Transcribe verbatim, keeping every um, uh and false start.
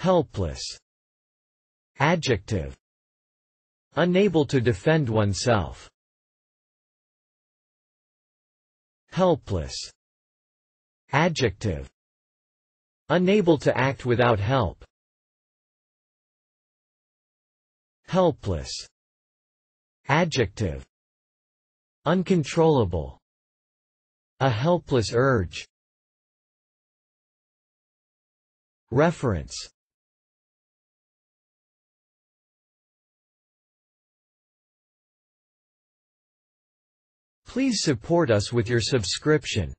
Helpless. Adjective. Unable to defend oneself. Helpless. Adjective. Unable to act without help. Helpless. Adjective. Uncontrollable. A helpless urge. Reference. Please support us with your subscription.